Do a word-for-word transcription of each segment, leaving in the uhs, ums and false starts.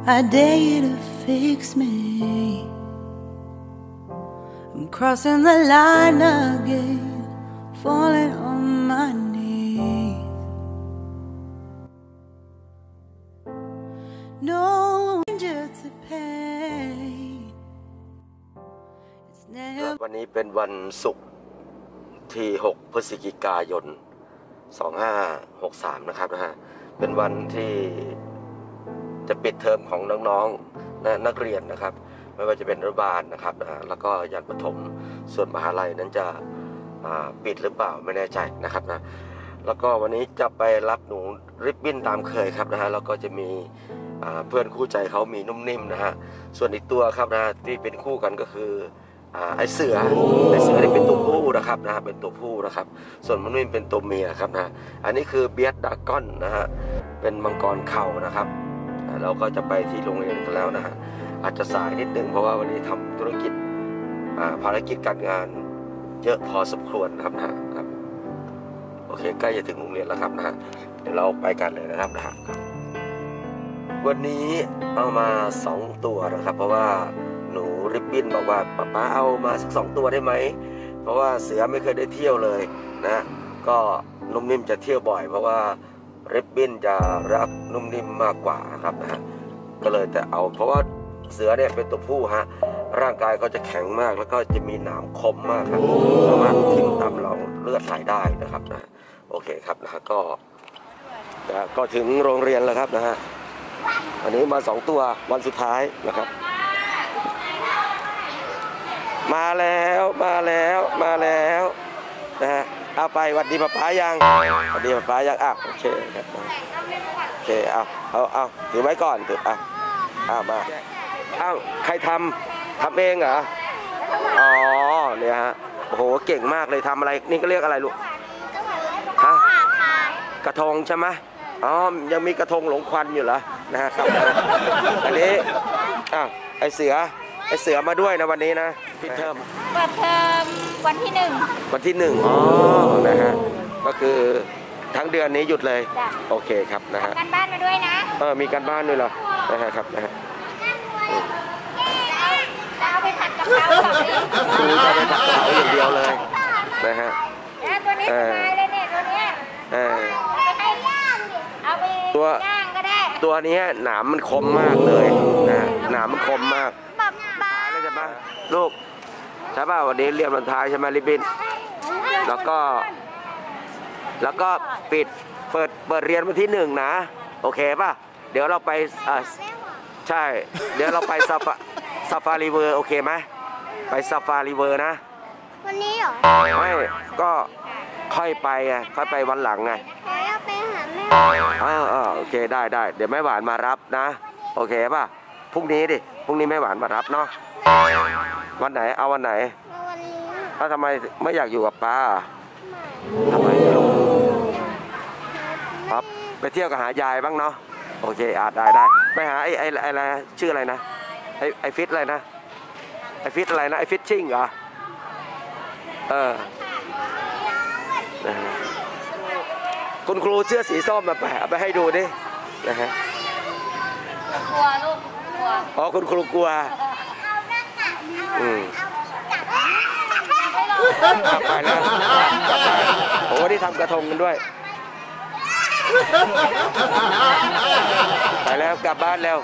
I dare you to fix me. I'm crossing the line again, falling on my knees. No danger to pain. It's never. วันนี้เป็นวันศุกร์ที่หกพฤศจิกายนสองห้าหกสามนะครับนะฮะเป็นวันที่จะปิดเทอมของน้องๆและนักเรียนนะครับไม่ว่าจะเป็นอนุบาลนะครับนะแล้วก็ยันประถมส่วนมหาลัยนั้นจะปิดหรือเปล่าไม่แน่ใจนะครับนะแล้วก็วันนี้จะไปรับหนูริบบิ้นตามเคยครับนะฮะแล้วก็จะมีเพื่อนคู่ใจเขามีนุ่มนิ่มนะฮะส่วนอีกตัวครับนะที่เป็นคู่กันก็คือไอเสือไอเสือนี่เป็นตัวผู้นะครับนะเป็นตัวผู้นะครับส่วนมันนุ่มเป็นตัวเมียครับนะอันนี้คือเบียดดากอนนะฮะเป็นมังกรเข่านะครับเราก็จะไปที่โรงเรียนกันแล้วนะฮะอาจจะสายนิดนึงเพราะว่าวันนี้ทำธุรกิจภารกิจการงานเยอะพอสมควรนะครับนะครับโอเคใกล้จะถึงโรงเรียนแล้วครับนะฮะเดี๋ยวเราไปกันเลยนะครับนะฮะวันนี้เอามาสองตัวนะครับเพราะว่าหนูริบบิ้นบอกว่าป๊าป๊าเอามาสักสองตัวได้ไหมเพราะว่าเสือไม่เคยได้เที่ยวเลยนะก็นุ่มนิ่มจะเที่ยวบ่อยเพราะว่าริบบิ้นจะรักนุ่มนิ่มมากกว่าครับนะฮะก็เลยแต่เอาเพราะว่าเสือเนี่ยเป็นตัวผู้ฮะร่างกายก็จะแข็งมากแล้วก็จะมีหนามคมมากครับสามารถทิ่มตามเราเลือดไหลได้นะครับนะโอเคครับนะฮะก็ก็ถึงโรงเรียนแล้วครับนะฮะอันนี้มาสองตัววันสุดท้ายนะครับมาแล้วมาแล้วมาแล้วนะฮะเอาไปวัดดีป้าป้ายังวัดดีป้าป้ายังอ่ะโอเคครับโอเคเอาเอาเอาถือไว้ก่อนถืออ่ะอ่ะมาอ้าวใครทำทำเองเหรออ๋อเนี่ยฮะโอ้โหเก่งมากเลยทำอะไรนี่ก็เรียกอะไรลูกฮะกระทงใช่ไหมอ๋อยังมีกระทงหลงควันอยู่เหรอนะครับอันนี้อ่ะไอเสือไอเสือมาด้วยนะวันนี้นะปิดเทอมเปิดเทอมวันที่หนึ่งวันที่หนึ่งอ๋อนะฮะก็คือทั้งเดือนนี้หยุดเลยโอเคครับนะฮะการบ้านมาด้วยนะเออมีการบ้านด้วยเหรอนะฮะครับนะฮะจะเอาไปผัดกะเพราแบบนี้คือจะไปผัดกะเพราอย่างเดียวเลยนะฮะตัวนี้สบายเลยเนี่ยตัวเนี้ยเออเอาไปย่างดิเอาไปย่างก็ได้ตัวนี้หนามมันคมมากเลยนะหนามมันคมมากท้ายเลยใช่ไหมลูกใช่ป่ะวันนี้เรียนวันท้ายใช่ไหมริบบิ้นแล้วก็แล้วก็ปิดเปิดเปิดเรียนวันที่หนึ่งนะโอเคป่ะเดี๋ยวเราไปอ่าใช่เดี๋ยวเราไปซาฟาซาฟารีเวอร์โอเคไหมไปซาฟารีเวอร์นะวันนี้เหรอไม่ก็ค่อยไปไงค่อยไปวันหลังไงขอไปหาแม่อ๋ออ๋อโอเคได้ได้เดี๋ยวแม่หวานมารับนะโอเคป่ะพรุ่งนี้ดิพรุ่งนี้แม่หวานมารับเนาะวันไหนเอาวันไหนวันนี้ถ้าทำไมไม่อยากอยู่กับป้าทำไมครับไปเที่ยวกับหายายบ้างเนาะโอเคอาจได้ได้ไปหาไอ้ไอ้อะไรชื่ออะไรนะไอ้ไอ้ฟิตอะไรนะไอ้ฟิตอะไรนะไอ้ฟิตชิ่งเหรอเออคุณครูเสื้อสีส้มมาแปะไปให้ดูดินะฮะกลัวลูกกลัวอ๋อคุณครูกลัวอืมไปแล้วโอ้ที่ทำกระทงกันด้วยไปแล้วกลับบ้านแล้ว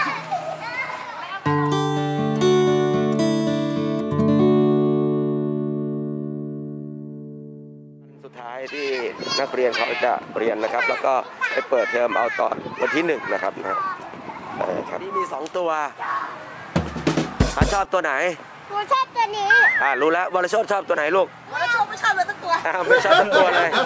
สุดท้ายที่นักเรียนเขาจะเรียนนะครับแล้วก็ไปเปิดเทอมเอาตอนวันที่หนึ่งนะครับนะครับนี่มีสองตัวชอบตัวไหนหนูชอบตัวนี้อ่ารู้แล้ววรชดชอบตัวไหนลูกวรชดไม่ชอบเลยตั้งตัวอ่าไม่ชอบตั้งตัวเลย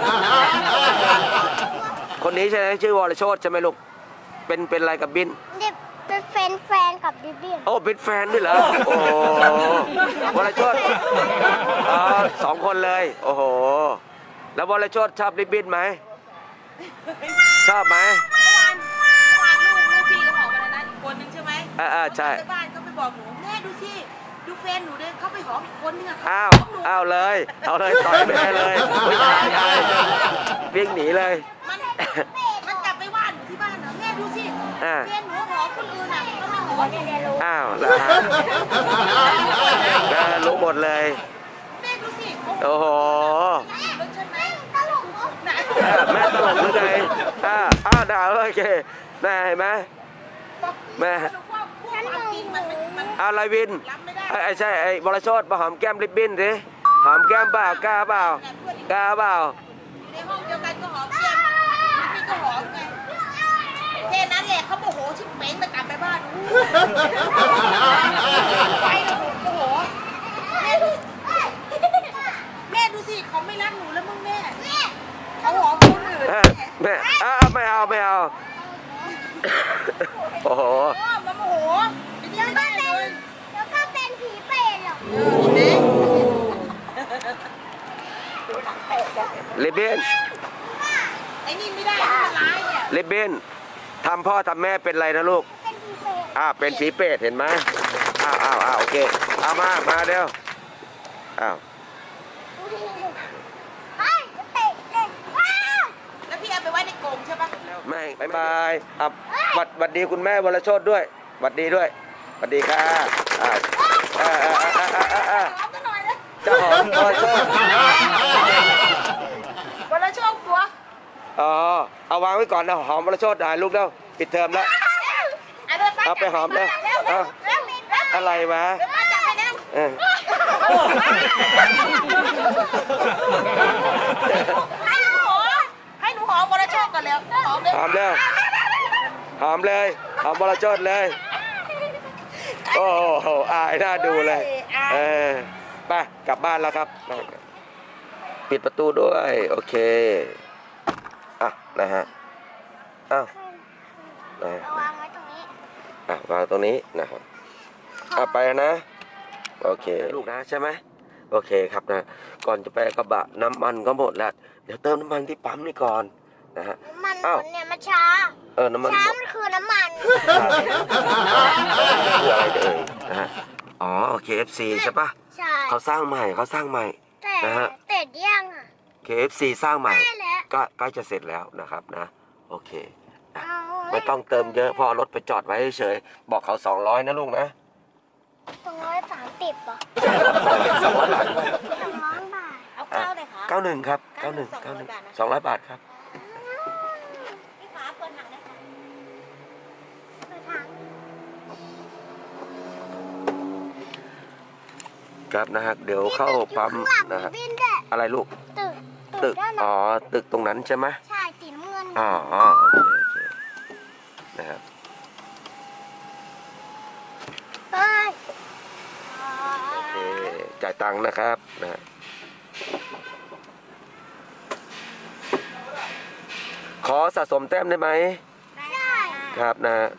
คนนี้ใช่ไหมชื่อวรชดใช่ไหมลูกเป็นเป็นอะไรกับบินเป็นแฟนแฟนกับบิบินโอ้เป็นแฟนด้วยเหรอโอ้วรชดอ๋อสองคนเลยโอ้โหแล้ววรชดชอบบิบินไหมชอบไหมลูกพี่ก็บอกมาแล้วนะอีกคนนึงใช่ไหมอ่าอ่าใช่ไปบ้านก็ไปบอกหนูแม่ดูสิดูแฟนหนูเดินเข้าไปหอมอีกคนนึงอะอ้าวอ้าวเลยเอาเลยต่อยแม่เลยไม่ตายเลยวิ่งหนีเลยมันมันกลับไปว่าหนูที่บ้านนะแม่ดูสิแฟนหนูหอมคนอื่นอ่ะก็ไม่รู้เนี่ยเดี๋ยวรู้อ้าวแล้วฮะก็รู้หมดเลยแม่ดูสิโอ้โหรถใช่ไหมตลกไหนแม่ตลกหรือไงอ้าวอ้าวด่าโอเคแม่เห็นไหมแม่ฉันจริงมันมันอ้าวไรวินรับไม่ได้ไอ้ไอ้ใช่ไอ้บรชดมาหอมแก้มริบบิ้นสิหอมแก้มเปล่ากล้าเปล่ากล้าเปล่าในห้องเดียวกันก็หอมแก้มนี่ก็หอมไงแค่นั้นแหละเขาโมโหชิบเม้งไปกลับไปบ้านไปแล้วโมโหแม่ดูแม่ดูสิเขาไม่รักหนูแล้วมึงแม่เขาหอมคนอื่นแม่อ้าวไม่เอาไม่เอาโอ้โหมาโมโหแล้วก็เป็นแล้วก็เป็นผีเปรตหรอลิบบิ้นไอ้นี่ไม่ได้มันร้ายเนี่ยลิบบิ้นทำพ่อทำแม่เป็นไรนะลูกเป็นผีเปรตอ้าวเป็นผีเปรตเห็นไหมอ้าวอ้าวอ้าวโอเคเอามามาเร็วอ้าวแล้วพี่เอาไปไว้ในกรงใช่ปะไม่บายบายอ่ะหวัดหวัดดีคุณแม่วรชดด้วยหวัดดีด้วยหวัดดีค่ะอ่าอ่าอ่าอ่าอ่าอ่าอ่าหอมกันหน่อยนะเจ้าหอมวรชดวันละช่วงปัวอ๋อเอาวางไว้ก่อนนะหอมวรชดหายลูกแล้วปิดเทอมแล้วเอาไปหอมเลยเอาอะไรวะเออให้หนูหอมให้หนูหอมวันละช่วงกันแล้วหอมเลยหอมเลยหอมเลยหอมวรชดเลยโอ้โหอายน่าดูเลยเออไปกลับบ้านแล้วครับปิดประตูด้วยโอเคอ่ะนะฮะอ้าวนะวางไว้ตรงนี้อ่ะวางตรงนี้นะครับอ่ะไปนะโอเคลูกนะใช่ไหมโอเคครับนะก่อนจะไปกระบะน้ำมันก็หมดแล้วเดี๋ยวเติมน้ำมันที่ปั๊มนี่ก่อนนะฮะน้ำมันอ้าวเนี่ยมันช้าเออน้ำมันช้าหมดมันคือน้ำมันคืออะไรเอ่ยนะฮะอ๋อ เค เอฟ ซี ใช่ปะใช่เขาสร้างใหม่เขาสร้างใหม่แต่นะฮะแต่ยังอ่ะเค เอฟ ซี สร้างใหม่ได้แล้วก็ใกล้จะเสร็จแล้วนะครับนะโอเคนะเอาไม่ต้องเติมเยอะเพอรถไปจอดไว้เฉยๆบอกเขาสองร้อยนะลูกนะสองร้อยสามสิบป่ะสองร้อยบาทสองร้อยบาทเอาเก้าเลยค่ะเก้าหนึ่งครับเก้าหนึ่งเก้าหนึ่งสองร้อยบาทครับพี่ฟ้าเปิดหนังเลยค่ะไปทางครับนะฮะเดี๋ยวเข้าปั๊มนะฮะบินด้วยอะไรลูกตึกตึกด้านหอ๋ลัอง ตึกตรงนั้นใช่ไหมใช่สีน้ำเงินอ๋ออ๋อโอเคโอเคนะครับเฮ้ยโอเคจ่ายตังค์นะครับนะฮะขอสะสมแต้มได้ไหมใช่ครับนะฮะ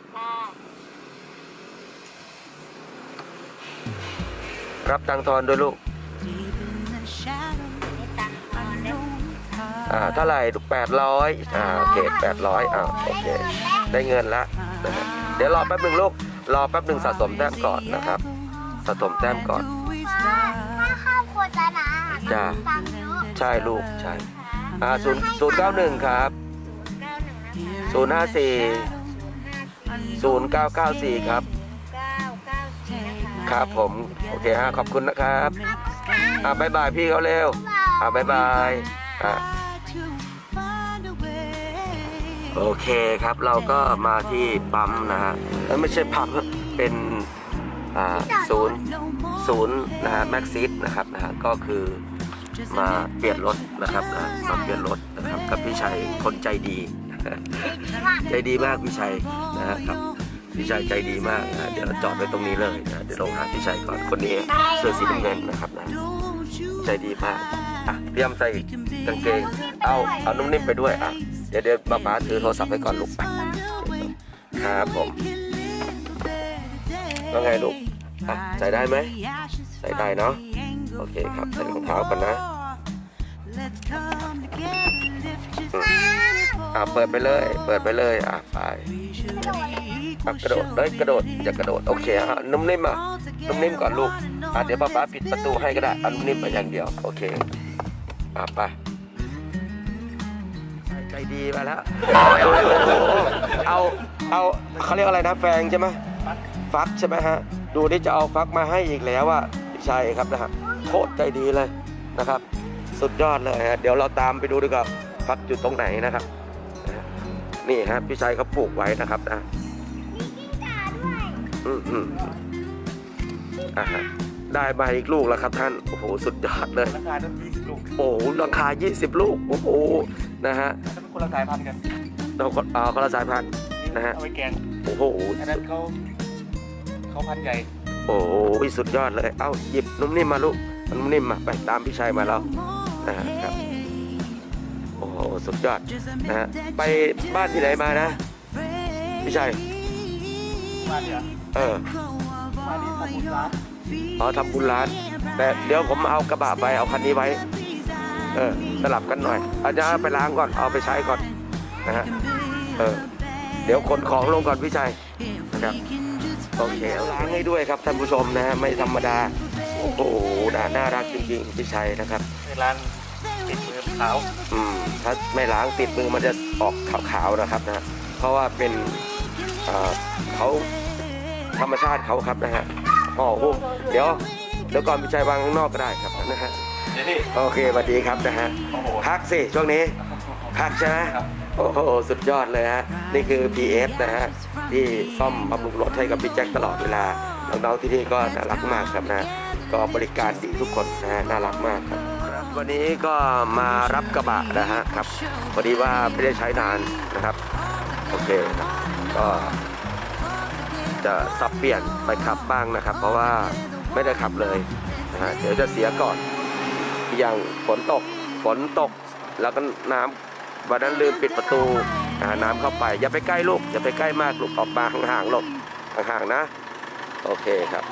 รับตังค์ทอนด้วยลูก Deep in the shadow, I know it's อ่า hard. เท่าไหร่แปดร้อยอ่าโอเคแปดร้อยอ่าโอเคได้เงินละนะฮะเดี๋ยวรอแป๊บหนึ่งลูกรอแป๊บหนึ่งสะสมแต้มก่อนนะครับสะสมแต้มก่อนถ้าครอบครัวจะนะจ้าตังค์เยอะใช่ลูกใช่อ่าศูนย์ศูนย์เก้าหนึ่งครับเก้าหนึ่งนะคะศูนย์ห้าสี่ศูนย์เก้าเก้าสี่ครับเก้าเก้าสี่นะคะครับผมโอเคฮะขอบคุณนะครับอ่าบายบายพี่เขาเร็วอ่าบายบายอ่า To find a way. โอเคครับเราก็มาที่ปั๊มนะฮะแล้วไม่ใช่ปั๊มเป็นอ่าศูนย์ No more ศูนย์นะฮะแม็กซิสนะครับนะฮะก็คือมาเปลี่ยนรถนะครับนะมาเปลี่ยนรถนะครับกับพี่ชัยคนใจดี ใจดีมากพี่ชัยนะฮะครับพี่ชัยใจดีมากนะเดี๋ยวเราจอดไว้ตรงนี้เลยนะเดี๋ยวลงหาพี่ชัยก่อนคนนี้เสื้อสีน้ำเงินนะครับนะ Don't you ใจดีมากอ่ะเตรียมใส่กางเกงเอาเอานุ่มนิ่มไปด้วยอ่ะเดี๋ยวเดี๋ยวป้าป๋าถือโทรศัพท์ไปก่อนลูกไปครับผมแล้วไงลูกอ่ะใส่ได้ไหมใส่ได้เนาะโอเคครับใส่รองเท้ากันนะ Let's come together, lift just อ่ะเปิดไปเลยเปิดไปเลยอ่ะไป อ่ะกระโดดเลยกระโดดอย่ากระโดดโอเคฮะนุ่มนิ่มอ่ะนุ่มนิ่มก่อนลูกอ่ะเดี๋ยวป้าป๋าปิดประตูให้ก็ได้อ่ะนุ่มนิ่มไปอย่างเดียวโอเคอ่ะไปใใจดีมาแล้วเอาเอาเขาเรียกอะไรนะแฟงใช่ไหมฟักใช่ไหมฮะดูนี่จะเอาฟักมาให้อีกแล้วอ่ะพี่ชัยครับนะฮะโคตรใจดีเลยนะครับสุดยอดเลยฮะเดี๋ยวเราตามไปดูดีกว่าฟักอยู่ตรงไหนนะครับนี่ฮะพี่ชัยเขาปลูกไว้นะครับนะอืมอืมอ่ะฮะได้มาอีกลูกแล้วครับท่านโอ้โหสุดยอดเลยราคายี่สิบลูกโอ้โหราคายี่สิบลูกโอ้โหนะฮะคนละสายพันธุ์กันเราเอ่อคนละสายพันธุ์นะฮะเอาไปแกงโอ้โหอันนั้นเขาเขาพันธุ์ใหญ่โอ้โหสุดยอดเลยเอ้าหยิบนุ่มนิ่มมาลูกนุ่มนิ่มมาไปตามพี่ชัยมาแล้วนะครับโอ้โหสุดยอดนะฮะไปบ้านที่ไหนมานะพี่ชัยบ้านเนี่ยเออบ้านนี้ทำบุญร้านอ๋อทำบุญร้านแต่เดี๋ยวผมเอากระบะไปเอาคันนี้ไว้เออสลับกันหน่อยอาจจะไปล้างก่อนเอาไปใช้ก่อนนะฮะเออเดี๋ยวขนของลงก่อนพี่ชัยนะครับโอเคล้างให้ด้วยครับท่านผู้ชมนะฮะไม่ธรรมดาโอ้โหน่ารักจริงๆพี่ชัยนะครับล้างติดมือขาวอืมถ้าไม่ล้างติดมือมันจะออกขาวๆนะครับนะเพราะว่าเป็นเขาธรรมชาติเขาครับนะฮะอ๋อเดี๋ยวเดี๋ยวก่อนพี่ชัยวางข้างนอกก็ได้ครับนะฮะโอเคสวัสดีครับนะฮะพักสิช่วงนี้พักใช่ไหมโอ้โหสุดยอดเลยฮะนี่คือ พี เอส นะฮะที่ซ่อมบำรุงรถให้กับพี่แจ็คตลอดเวลาน้องๆที่นี่ก็น่ารักมากครับนะก็บริการดีทุกคนนะฮะน่ารักมากครับวันนี้ก็มารับกระบะนะฮะครับพอดีว่าไม่ได้ใช้นานนะครับโอเคครับก็จะสับเปลี่ยนไปขับบ้างนะครับเพราะว่าไม่ได้ขับเลยนะฮะเดี๋ยวจะเสียก่อนอย่างฝนตกฝนตกแล้วก็น้ำวันนั้นลืมปิดประตูน้ำเข้าไปอย่าไปใกล้ลูกอย่าไปใกล้มากลูกออกมาห่างๆหลบห่างๆนะโอเคครับ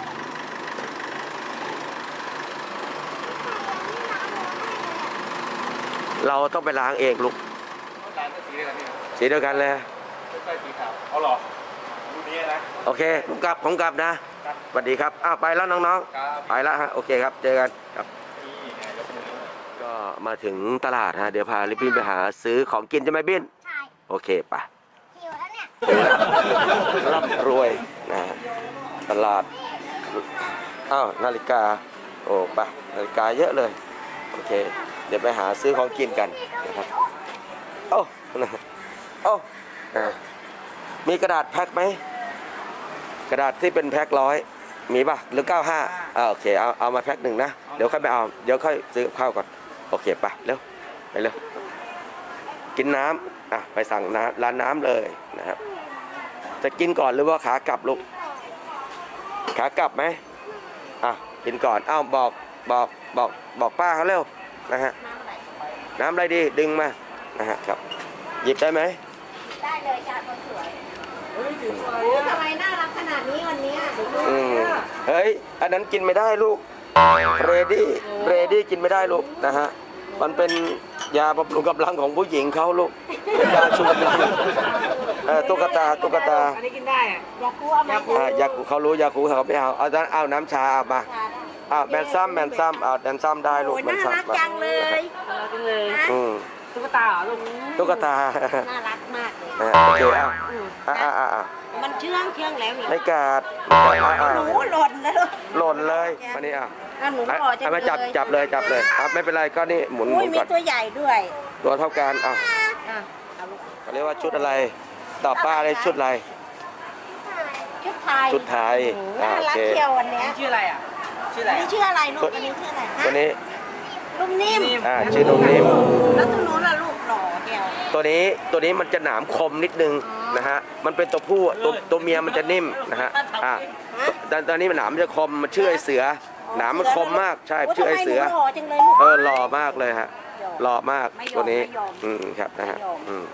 เราต้องไปล้างเองลูกล้างสีเดียวกันนี่สีเดียวกันเลยไม่ใช่สีขาวเอาหรอดูนี้นะโอเคผมกลับผมกลับนะสวัสดีครับอ้าวไปแล้วน้องๆไปแล้วฮะโอเคครับเจอกันครับก็มาถึงตลาดฮะเดี๋ยวพาลิบบิ้นไปหาซื้อของกินใช่ไหมบิ้นใช่โอเคไปหิวแล้วเนี่ยรับรวยนะตลาดอ้าวนาฬิกาโอ้ไปนาฬิกาเยอะเลยโอเคเดี๋ยวไปหาซื้อของกินกันนะครับโอ้โอ้มีกระดาษแพ็คไหมกระดาษที่เป็นแพ็คร้อยมีป่ะหรือเก้าห้าอ่าโอเคเอาเอามาแพ็คหนึ่งนะเดี๋ยวค่อยไปเอาเดี๋ยวค่อยซื้อข้าวก่อนโอเคไปเร็วไปเร็วกินน้ำอ่ะไปสั่งน้ำร้านน้ำเลยนะครับจะกินก่อนหรือว่าขากลับลูกขากลับไหมอ่ะกินก่อนอ้าวบอกบอกบอกบอกป้าเขาเร็วนะฮะน้ำอะไรดีดึงมานะฮะครับหยิบได้ไหมได้เลยจ้าคนสวยเฮ้ยทำไมน่ารักขนาดนี้วันนี้อืมเฮ้ยอันนั้นกินไม่ได้ลูกเรดี้เรดี้กินไม่ได้ลูกนะฮะมันเป็นยาบำรุงกำลังของผู้หญิงเขาลูกเป็นยาชูกำลังเออตุ๊กตาตุ๊กตาอันนี้กินได้อะยาคูเอาไหมอ่ายาคูเขารู้ยาคูเขาไม่เอาเอาเอาน้ำชาเอามาอ้าวแมนซัมแมนซัมเอาแมนซัมได้ลูกแมนซัมน่ารักจังเลยจังเลยตุ๊กตาเหรอลูกตุ๊กตาน่ารักมากเลยโอเคเอาอ่าอ่าอ่ามันเชื่องเชื่องแล้วนี่ไม่กัดหนูหล่นเลยหล่นเลยมานี่อ่ะหนูขอจะมาจับจับเลยจับเลยครับไม่เป็นไรก็นี่หมุนหมุนก่อนมีตัวใหญ่ด้วยตัวเท่ากันอ่ะเขาเรียกว่าชุดอะไรตอบป้าเลยชุดอะไรชุดไทยชุดไทยน่ารักเที่ยววันนี้ชื่ออะไรอ่ะชื่ออะไรนี่ชื่ออะไรลูกอันนี้ชื่ออะไรตัวนี้ลูกนิ่มอ่าชื่อลูกนิ่มแล้วตัวนู้นล่ะลูกหล่อเดียวตัวนี้ตัวนี้มันจะหนามคมนิดนึงนะฮะมันเป็นตัวผู้ตัวตัวเมียมันจะนิ่มนะฮะอ่าตอนตอนนี้มันหนามมันจะคมมันชื่อไอเสือหนามมันคมมากใช่ชื่อไอเสือเออหล่อมากเลยฮะหล่อมากตัวนี้อืมครับนะฮะอืม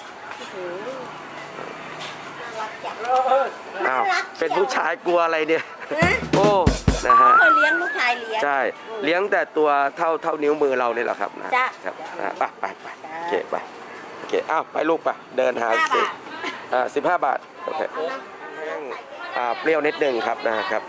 อ้าวเป็นผู้ชายกลัวอะไรเนี่ยโอ้นะฮะเคยเลี้ยงลูกชายเลี้ยงใช่เลี้ยงแต่ตัวเท่าเท่านิ้วมือเราเนี่ยแหละครับนะจ้ะครับไปไปไปโอเคไปโอเคอ้าวไปลูกไปเดินหาสิอ่าสิบห้าบาทโอเคอ่าเปรี้ยวนิดนึงครับนะครับ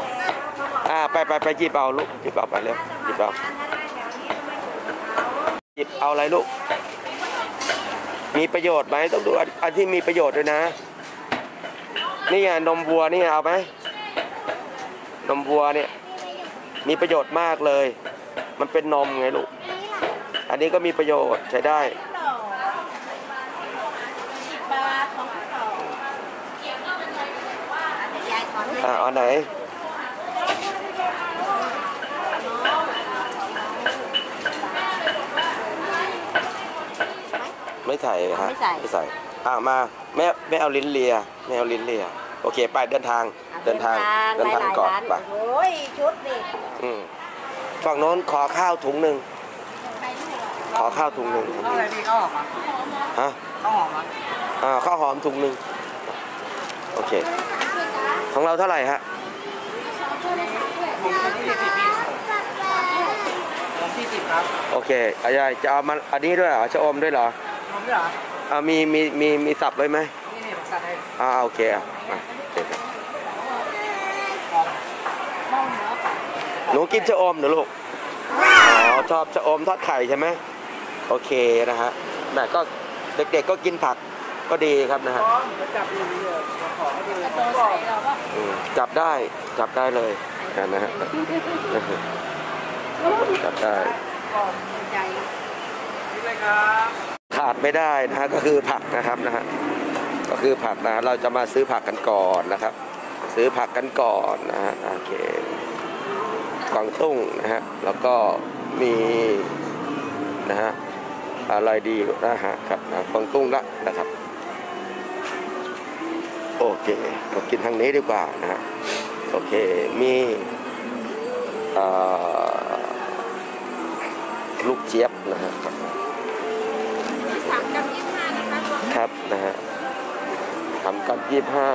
อ่าไปไปไปจีบเอาลูกจีบเอาไปเร็วจีบเอาหยิบเอาอะไรลูกมีประโยชน์ไหมต้องดูอันที่มีประโยชน์ด้วยนะนี่ไงนมวัวนี่เอาไหมนมวัวเนี่ยมีประโยชน์มากเลยมันเป็นนมไงลูกอันนี้ก็มีประโยชน์ใช้ได้อ่าอันไหนไม่ใส่ฮะไม่ใส่อ่ามาแม่แม่เอาลิ้นเลียแม่เอาลิ้นเลียโอเคไปเดินทางเดินทางเดินทางก่อนไปโอ้ยชุดดิอืมฝั่งโน้นขอข้าวถุงหนึ่งขอข้าวถุงหนึ่งข้าวอะไรพี่ข้าวหอมอ่ะฮะข้าวหอมอ่ะอ่าข้าวหอมถุงหนึ่งโอเคของเราเท่าไหร่ฮะสี่สิบครับโอเคอาจารย์จะเอามาอันนี้ด้วยเหรอชะอมด้วยเหรอชะอมด้วยเหรออ่ามีมีมีมีสับไว้ไหมนี่นี่ผมสับให้อ่าโอเคอ่ะหนูกินชะอมเหรอลูกอ๋อชอบชะอมทอดไข่ใช่ไหมโอเคนะฮะแม่ก็เด็กๆก็กินผักก็ดีครับนะฮะจับได้จับได้เลยนะฮะจับได้ขาดไม่ได้นะฮะก็คือผักนะครับนะฮะก็คือผักนะเราจะมาซื้อผักกันก่อนนะครับซื้อผักกันก่อนนะฮะโอเคกวางตุ้งนะฮะแล้วก็มีนะฮะอะไรดีนะฮะครับนะกวางตุ้งละนะครับโอเคเรากินทางนี้ดีกว่านะฮะโอเคมีลูกเจี๊ยบนะฮะสามกับยี่ห้านะคะครับนะฮะทำกับยี่ห้า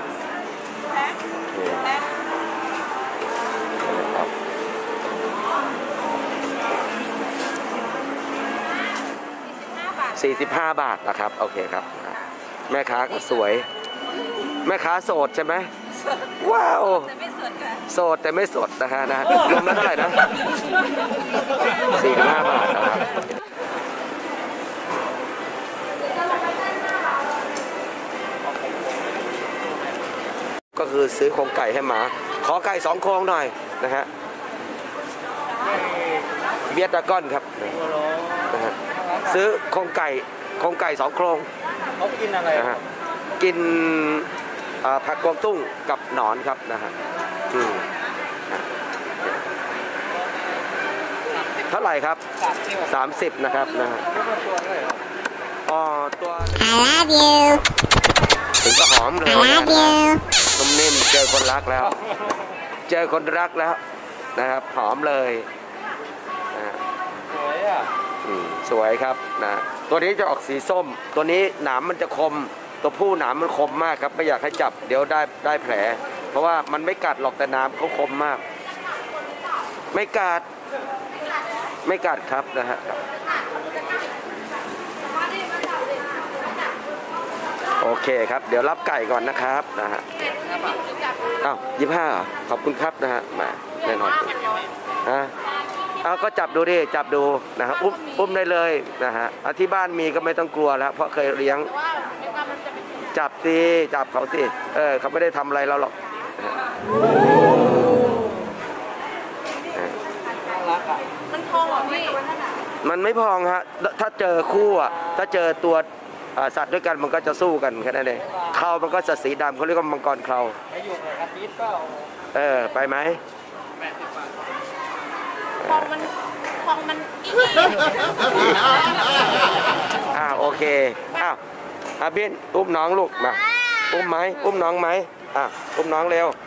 สี่สิบห้าบาทนะครับโอเคครับแม่ค้าก็สวยแม่ค้าโสดใช่ไหมว้าวโสดแต่ไม่สดนะฮะนะรวมแล้วเท่าไหร่นะสี่สิบห้าบาทนะครับก็คือซื้อโครงไก่ให้หมาขอไก่สองโครงหน่อยนะฮะเบียดดาก้อนครับนะฮะซื้อโครงไก่โครงไก่สองโครงเขากินอะไรนะฮะกินผักกวางตุ้งกับหนอนครับนะฮะเท่าไหร่ครับสามสิบนะครับนะฮะอ๋อตัว I love you ถึงก็หอมเลย I love you นุ่มนิ่มเจอคนรักแล้วเจอคนรักแล้วนะครับหอมเลยสวยอ่ะสวยครับนะตัวนี้จะออกสีส้มตัวนี้หนามมันจะคมตัวผู้หนามมันคมมากครับไม่อยากให้จับเดี๋ยวได้ได้แผลเพราะว่ามันไม่กัดหรอกแต่หนามเขาคมมากไม่กัดไม่กัดครับนะฮะโอเคครับเดี๋ยวรับไก่ก่อนนะครับนะฮะอ้าวยี่สิบห้าขอบคุณครับนะฮะมาแน่นอนฮะเอาก็จับดูดิจับดูนะฮะอุ้มอุ้มได้เลยนะฮะที่บ้านมีก็ไม่ต้องกลัวแล้วเพราะเคยเลี้ยงจับสิจับเขาสิเออเขาไม่ได้ทำอะไรเราหรอกมันพองหรอพี่มันไม่พองฮะถ้าเจอคู่อ่ะถ้าเจอตัวสัตว์ด้วยกันมันก็จะสู้กันแค่นั้นเองเครามันก็จะสีดำเขาเรียกว่ามังกรเคราเออไปไหมพองมันพองมันอีอ่าโอเคอ้าวอาบินอุ้มน้องลูกมาอุ้มไหมอุ้มน้องไหมอ่ะอุ้มน้องเร็ว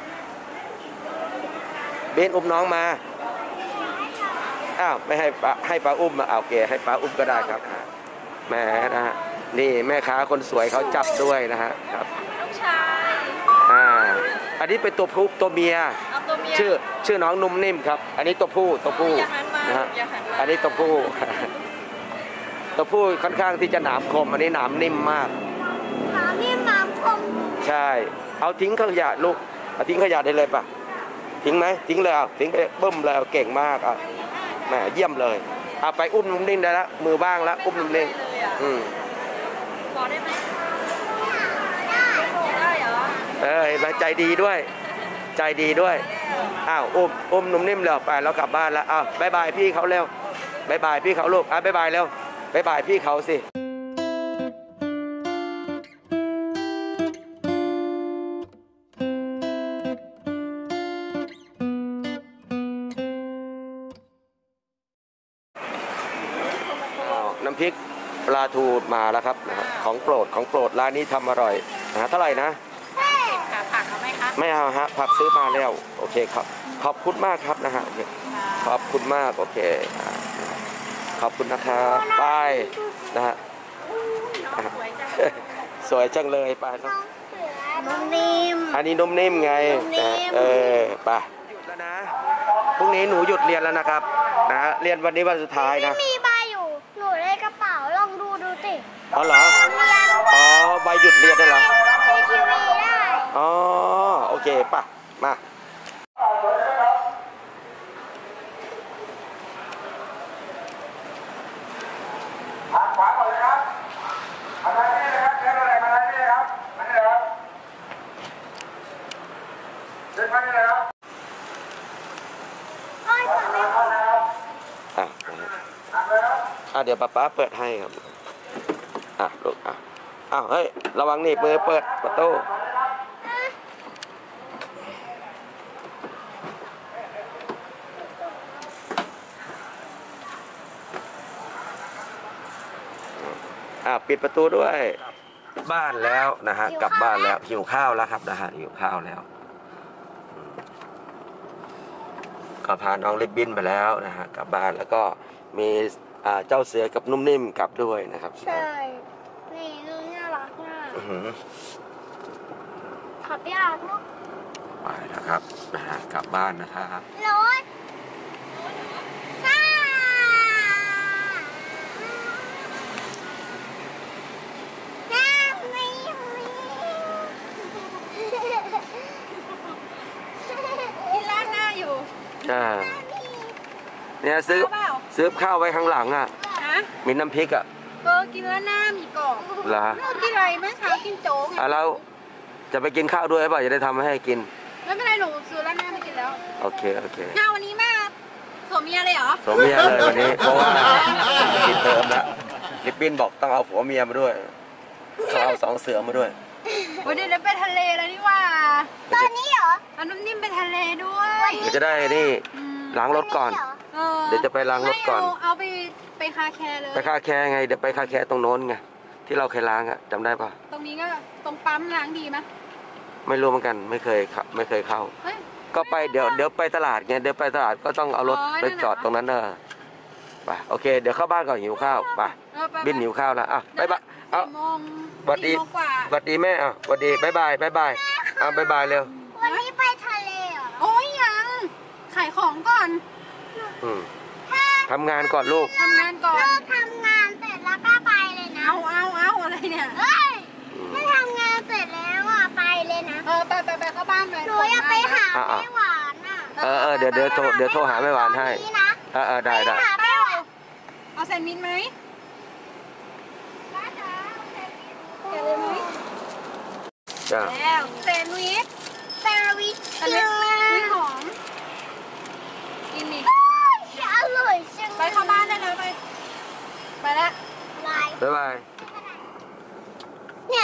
บินอุ้มน้องมาอ้าวไม่ให้ป้าให้ป้าอุ้มมาโอเคให้ป้าอุ้มก็ได้ครับแม่นะฮะนี่แม่ค้าคนสวยเขาจับด้วยนะฮะครับลูกชายอ่าอันนี้เป็นตัวผู้ตัวเมียชื่อชื่อน้องนุ่มนิ่มครับอันนี้ตัวผู้ตัวผู้นะฮะอันนี้ตัวผู้ตัวผู้ค่อนข้างที่จะหนามคมอันนี้หนามนิ่มมากหนามนิ่มหนามคมใช่เอาทิ้งขยะลูกเอาทิ้งขยะได้เลยป่ะทิ้งไหมทิ้งเลยเอาทิ้งไปบึ้มเลยเก่งมากอ่ะแหมเยี่ยมเลยเอาไปอุ้มนุ่มนิ่งได้แล้วมือบ้างแล้วอุ้มนุ่มนิ่งอืมขอได้ไหมได้เหรอเออเห็นไหมใจดีด้วย ใจดีด้วยอ้าวอุ้มอุ้มนุ่มนิ่มเร็วไปเรากลับบ้านแล้วอ้าวบายบายพี่เขาเร็วบายบายพี่เขาลูกอ่ะบายบายเร็วบายบายพี่เขาสิน้ำพริกปลาทูมาแล้วครับนะครับของโปรดของโปรดร้านนี้ทำอร่อยนะเท่าไหร่นะค่ะผักเอาไหมคะไม่เอาฮะผักซื้อมาแล้วโอเคครับขอบคุณมากครับนะฮะขอบคุณมากโอเคขอบคุณนะครับไปนะฮะสวยจังเลยไปครับนุ่มนิ่มอันนี้นุ่มนิ่มไงเออไปหยุดแล้วนะพรุ่งนี้หนูหยุดเรียนแล้วนะครับนะเรียนวันนี้วันสุดท้ายนะมีใบอยู่หนูในกระเป๋าลองดูดูสิอ๋อเหรออ๋อใบหยุดเรียนได้เหรอในทีวีได้อ๋อโอเคป่ะมาขวาก่อนเลยครับมาทางนี้นะครับเดินอะไรมาทางนี้ครับมานี่ครับเดินมานี่เลยครับโอ้ยทำไมอ่ะอ่ะเดี๋ยวป๊าป๊าเปิดให้ครับอ่ะลูกอ่ะอ้าวเฮ้ยระวังนี่มือเปิดประตูอ่ะปิดประตูด้วยบ้านแล้วนะฮะกลับบ้านแล้วหิวข้าวแล้วครับนะฮะหิวข้าวแล้วก็พาน้องลิบบิ้นไปแล้วนะฮะกลับบ้านแล้วก็มีเจ้าเสือกับนุ่มนิ่มกลับด้วยนะครับใช่นี่นุ่มน่ารักมากขอบยากลูกไปแล้วครับนะฮะกลับบ้านนะครับรถซ่ากินร้านหน้าอยู่ใช่เนี่ยซื้อซื้อข้าวไว้ข้างหลังอ่ะมีน้ำพริกอ่ะเออกินร้านหน้ามีกรอบเหรอกินอะไรเมื่อเช้ากินโจ๊กอ่ะแล้วจะไปกินข้าวด้วยป่ะจะได้ทำให้กินไม่เป็นไรหนูซื้อร้านหน้ามากินแล้วโอเคโอเคงานวันนี้แม่สวมเมียเลยเหรอสวมเมียเลยวันนี้เพราะว่าปิดเทอมแล้วลิบบิ้นบอกต้องเอาผัวเมียมาด้วยเขาเอาสองเสือมาด้วยวันนี้เราไปทะเลแล้วนี่ว่าตอนนี้เหรอเอานุ่มนิ่มไปทะเลด้วยเดี๋ยวจะได้นี่ล้างรถก่อนเดี๋ยวจะไปล้างรถก่อนเอาไปไปคาแคร์เลยไปคาแคร์ไงเดี๋ยวไปคาแคร์ตรงโน้นไงที่เราเคยล้างอะจำได้ปะตรงนี้ก็ตรงปั๊มล้างดีไหมไม่รู้เหมือนกันไม่เคยไม่เคยเข้าก็ไปเดี๋ยวเดี๋ยวไปตลาดไงเดี๋ยวไปตลาดก็ต้องเอารถไปจอดตรงนั้นเนอะไปโอเคเดี๋ยวเข้าบ้านก่อนหิวข้าวไปบินหิวข้าวแล้วอ่ะบ๊ายบายเอาสวัสดีสวัสดีแม่อ่ะสวัสดีบ๊ายบายบ๊ายบายอ่ะบ๊ายบายเร็ววันนี้ไปทะเลเหรอโอ้ยยังขายของก่อนอืมทำงานก่อนลูกทำงานก่อนทำงานเสร็จแล้วก็ไปเลยนะเอาเอาเอาอะไรเนี่ยเฮ้ยถ้าทำงานเสร็จแล้วอ่ะไปเลยนะเออไปไปไปเข้าบ้านเลยหนูอยากไปหาแม่หวานอ่ะเออเออเดี๋ยวเดี๋ยวโทรเดี๋ยวโทรหาแม่หวานให้เออเออได้ได้เอาแซนด์วิชไหมแล้วแซนด์วิชแซนด์วิชอันนี้หอมกินดิอร่อยจังไปเข้าบ้านได้แล้วไปไปแล้วบ๊ายบายเนี่ย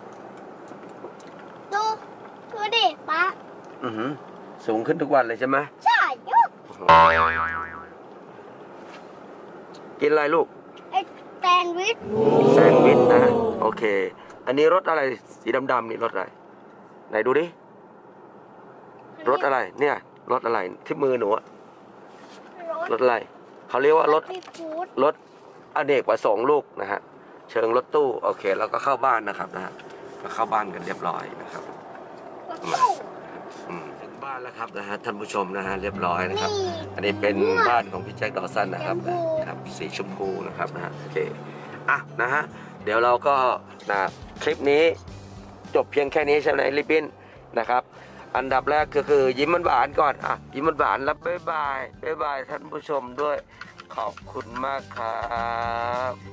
ดูดูดิป๊าอือหือสูงขึ้นทุกวันเลยใช่ไหมใช่ยุกกินอะไรลูกแซนด์วิชแซนด์วิชนะโอเคอันนี้รสอะไรสีดำๆนี่รสอะไรไหนดูดิรสอะไรเนี่ยรสอะไรที่มือหนูอะรถอะไรเขาเรียกว่ารถรถอเนกประสงค์ลูกนะฮะเชิงรถตู้โอเคแล้วก็เข้าบ้านนะครับนะฮะก็เข้าบ้านกันเรียบร้อยนะครับถึงบ้านแล้วครับนะฮะท่านผู้ชมนะฮะเรียบร้อยนะครับอันนี้เป็นบ้านของพี่แจ็คดอสันนะครับนะครับสีชมพูนะครับนะฮะโอเคอ่ะนะฮะเดี๋ยวเราก็นะคลิปนี้จบเพียงแค่นี้ใช่ไหมลิปปินนะครับอันดับแรกก็คือยิ้มหวานก่อนอ่ะยิ้มหวานแล้วบ๊ายบายบ๊ายบายท่านผู้ชมด้วยขอบคุณมากครับ